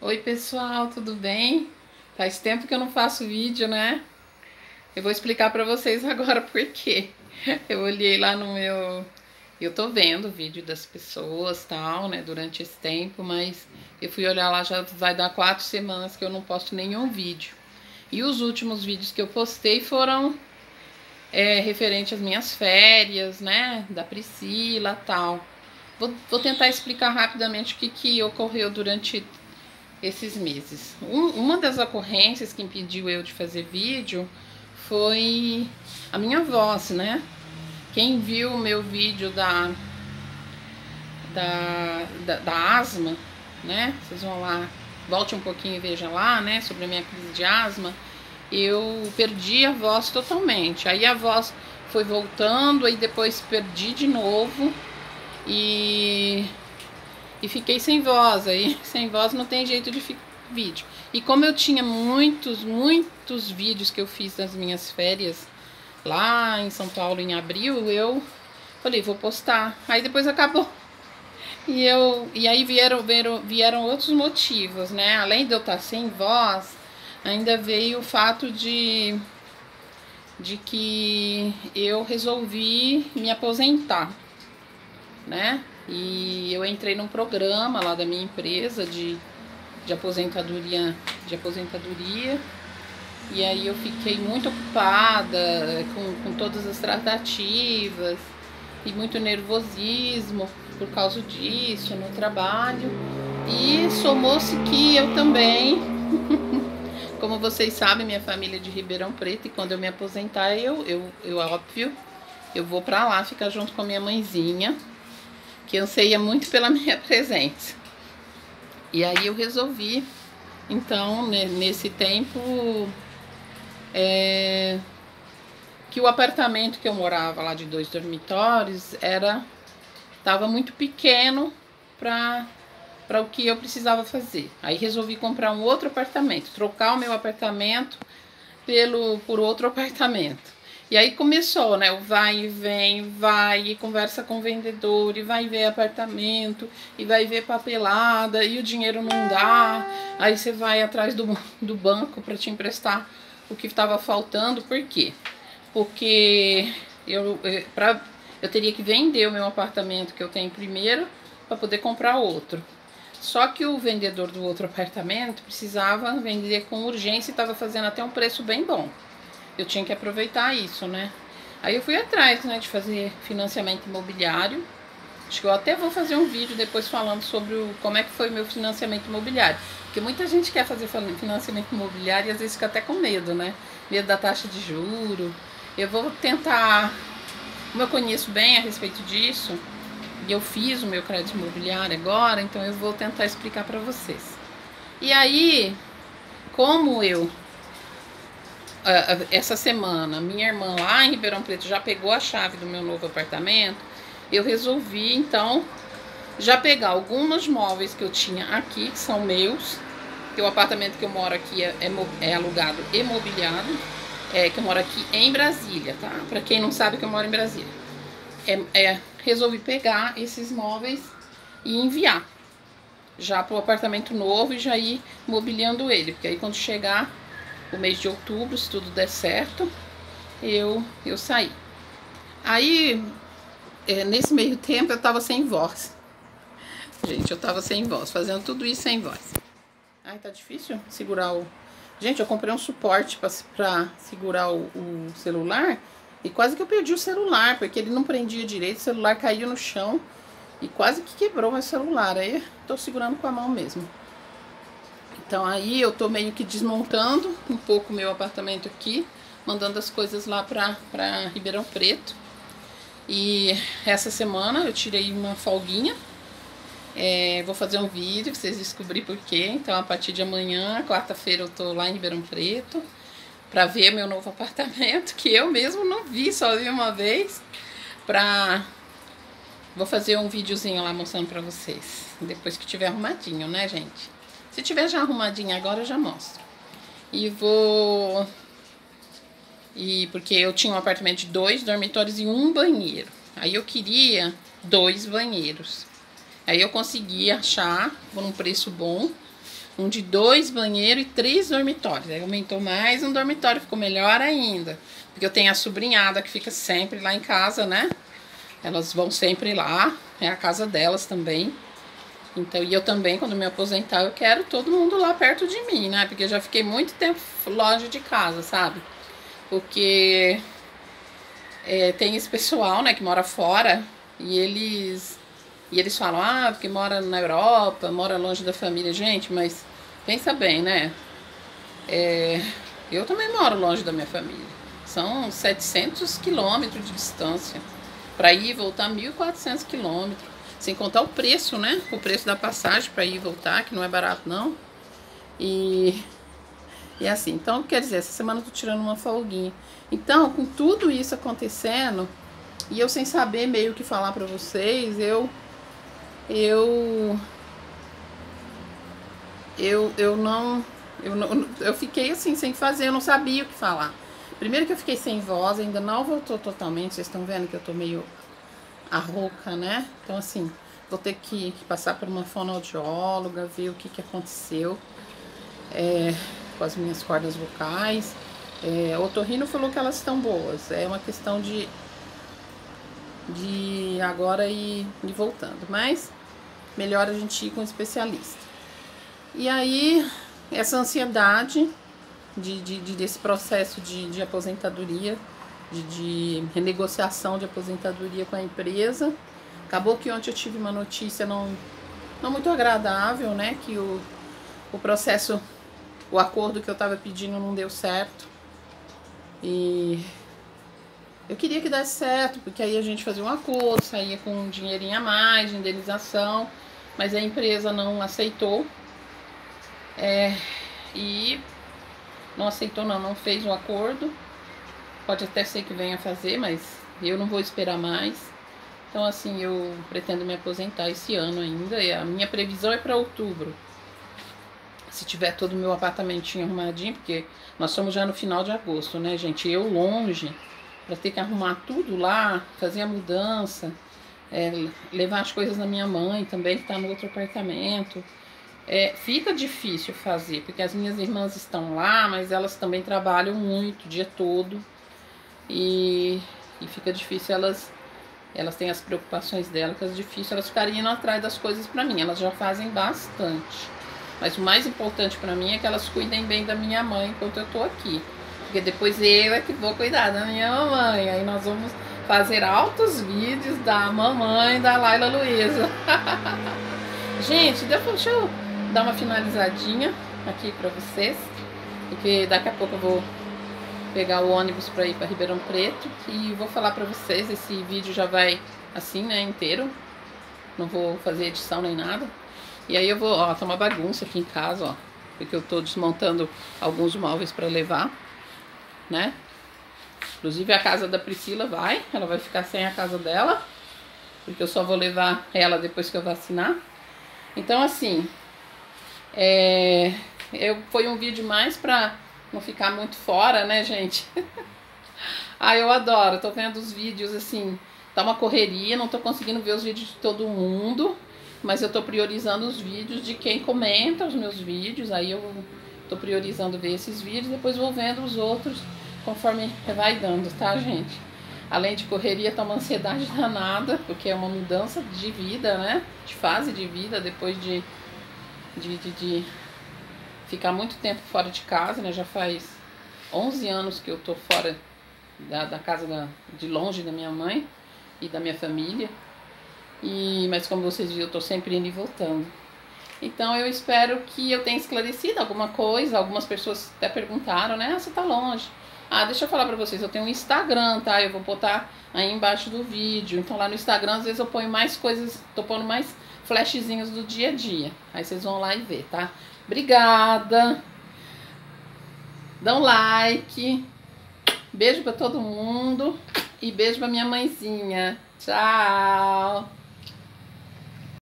Oi pessoal, tudo bem? Faz tempo que eu não faço vídeo, né? Eu vou explicar pra vocês agora por quê. Eu olhei lá no meu... Eu tô vendo o vídeo das pessoas, tal, né, durante esse tempo, mas eu fui olhar lá, já vai dar 4 semanas que eu não posto nenhum vídeo. E os últimos vídeos que eu postei foram referente às minhas férias, né, da Priscila, tal. Vou tentar explicar rapidamente o que ocorreu durante esses meses. Uma das ocorrências que impediu eu de fazer vídeo foi a minha voz, né? Quem viu o meu vídeo da asma, né? Vocês vão lá, volte um pouquinho e veja lá, né? Sobre a minha crise de asma. Eu perdi a voz totalmente. Aí a voz foi voltando, aí depois perdi de novo e fiquei sem voz. Aí sem voz não tem jeito de vídeo. E como eu tinha muitos vídeos que eu fiz nas minhas férias lá em São Paulo em abril, eu falei, vou postar. Aí depois acabou. E aí vieram outros motivos, né? Além de eu estar sem voz, ainda veio o fato de que eu resolvi me aposentar, né? E eu entrei num programa lá da minha empresa de aposentadoria, e aí eu fiquei muito ocupada com todas as tratativas e muito nervosismo por causa disso no trabalho. E somou-se que eu também, como vocês sabem, minha família é de Ribeirão Preto, e quando eu me aposentar, óbvio, eu vou pra lá ficar junto com a minha mãezinha, que anseia muito pela minha presença. E aí eu resolvi, então, nesse tempo, que o apartamento que eu morava lá de 2 dormitórios estava muito pequeno para o que eu precisava fazer. Aí resolvi comprar um outro apartamento, trocar o meu apartamento por outro apartamento. E aí começou, né, o vai e vem, vai e conversa com o vendedor, e vai ver apartamento, e vai ver papelada, e o dinheiro não dá. Aí você vai atrás do banco para te emprestar o que estava faltando. Por quê? Porque eu teria que vender o meu apartamento que eu tenho primeiro para poder comprar outro. Só que o vendedor do outro apartamento precisava vender com urgência e estava fazendo até um preço bem bom. Eu tinha que aproveitar isso, né? Aí eu fui atrás, né, de fazer financiamento imobiliário. Acho que eu até vou fazer um vídeo depois falando sobre como é que foi o meu financiamento imobiliário. Porque muita gente quer fazer financiamento imobiliário e às vezes fica até com medo, né? Medo da taxa de juro. Eu vou tentar, como eu conheço bem a respeito disso, e eu fiz o meu crédito imobiliário agora, então eu vou tentar explicar para vocês. E aí, como essa semana, minha irmã lá em Ribeirão Preto já pegou a chave do meu novo apartamento, eu resolvi, então, já pegar alguns móveis que eu tinha aqui, que são meus, que o apartamento que eu moro aqui é alugado e mobiliado, que eu moro aqui em Brasília, tá? Pra quem não sabe que eu moro em Brasília. Resolvi pegar esses móveis e enviar já pro apartamento novo e já ir mobiliando ele, porque aí quando chegar o mês de outubro, se tudo der certo, eu saí. Aí, nesse meio tempo, eu tava sem voz. Gente, eu tava sem voz, fazendo tudo isso sem voz. Ai, tá difícil segurar o... Gente, eu comprei um suporte pra segurar o celular e quase que eu perdi o celular, porque ele não prendia direito, o celular caiu no chão e quase que quebrou meu celular. Aí, tô segurando com a mão mesmo. Então aí eu tô meio que desmontando um pouco o meu apartamento aqui, mandando as coisas lá pra Ribeirão Preto. E essa semana eu tirei uma folguinha, vou fazer um vídeo pra vocês descobrirem por quê. Então a partir de amanhã, quarta-feira, eu tô lá em Ribeirão Preto pra ver meu novo apartamento, que eu mesmo não vi, só vi uma vez. Vou fazer um videozinho lá mostrando pra vocês, depois que tiver arrumadinho, né, gente? Se tiver já arrumadinho agora, eu já mostro. Porque eu tinha um apartamento de 2 dormitórios e 1 banheiro. Aí eu queria 2 banheiros. Aí eu consegui achar por um preço bom um de 2 banheiros e 3 dormitórios. Aí aumentou mais um dormitório, ficou melhor ainda. Porque eu tenho a sobrinhada que fica sempre lá em casa, né? Elas vão sempre lá, é a casa delas também. Então, e eu também, quando me aposentar, eu quero todo mundo lá perto de mim, né? Porque eu já fiquei muito tempo longe de casa, sabe? Porque tem esse pessoal, né, que mora fora e eles falam, ah, porque mora na Europa, mora longe da família. Gente, mas pensa bem, né? Eu também moro longe da minha família. São 700 quilômetros de distância. Para ir e voltar, 1.400 quilômetros. Sem contar o preço, né? O preço da passagem para ir e voltar, que não é barato, não. E assim, então, quer dizer, essa semana eu tô tirando uma folguinha. Então, com tudo isso acontecendo, e eu sem saber meio que falar pra vocês, eu fiquei assim, sem fazer, eu não sabia o que falar. Primeiro que eu fiquei sem voz, ainda não voltou totalmente, vocês estão vendo que eu tô meio rouca, né? Então, assim, vou ter que passar por uma fonoaudióloga, ver o que aconteceu com as minhas cordas vocais. O otorrino falou que elas estão boas, é uma questão de agora ir voltando, mas melhor a gente ir com um especialista. E aí, essa ansiedade desse processo de aposentadoria, de renegociação de aposentadoria com a empresa. Acabou que ontem eu tive uma notícia não muito agradável, né? Que o processo, o acordo que eu estava pedindo não deu certo. E eu queria que desse certo, porque aí a gente fazia um acordo, saía com um dinheirinho a mais de indenização, mas a empresa não aceitou. E não aceitou, não fez o acordo. Pode até ser que venha fazer, mas eu não vou esperar mais. Então, assim, eu pretendo me aposentar esse ano ainda. E a minha previsão é para outubro. Se tiver todo o meu apartamentinho arrumadinho, porque nós estamos já no final de agosto, né, gente? Eu longe, para ter que arrumar tudo lá, fazer a mudança, levar as coisas da minha mãe também, que está no outro apartamento. Fica difícil fazer, porque as minhas irmãs estão lá, mas elas também trabalham muito, o dia todo. E fica difícil, elas têm as preocupações delas, fica difícil elas ficarem indo atrás das coisas pra mim. Elas já fazem bastante, mas o mais importante pra mim é que elas cuidem bem da minha mãe enquanto eu tô aqui, porque depois eu é que vou cuidar da minha mamãe. Aí nós vamos fazer altos vídeos da mamãe da Laila Luísa. Gente, deixa eu dar uma finalizadinha aqui pra vocês, porque daqui a pouco eu vou pegar o ônibus para ir para Ribeirão Preto e vou falar para vocês. Esse vídeo já vai assim, né, inteiro, não vou fazer edição nem nada. E aí eu vou, ó, tá uma bagunça aqui em casa, ó, porque eu tô desmontando alguns móveis para levar, né? Inclusive a casa da Priscila ela vai ficar sem a casa dela, porque eu só vou levar ela depois que eu vacinar. Então, assim, foi um vídeo mais pra não ficar muito fora, né, gente? Eu adoro, tô vendo os vídeos, assim, tá uma correria, não tô conseguindo ver os vídeos de todo mundo, mas eu tô priorizando os vídeos de quem comenta os meus vídeos. Aí eu tô priorizando ver esses vídeos, depois vou vendo os outros conforme vai dando, tá, gente? Além de correria, tá uma ansiedade danada, porque é uma mudança de vida, né? De fase de vida, depois de ficar muito tempo fora de casa, né? Já faz 11 anos que eu tô fora da casa de longe da minha mãe e da minha família. Mas como vocês viram, eu tô sempre indo e voltando. Então eu espero que eu tenha esclarecido alguma coisa. Algumas pessoas até perguntaram, né? Você tá longe. Deixa eu falar pra vocês, eu tenho um Instagram, tá? Eu vou botar aí embaixo do vídeo. Então lá no Instagram, às vezes eu ponho mais coisas, tô pondo mais flashzinhos do dia a dia. Aí vocês vão lá e ver, tá? Obrigada. Dá um like. Beijo pra todo mundo. E beijo pra minha mãezinha. Tchau.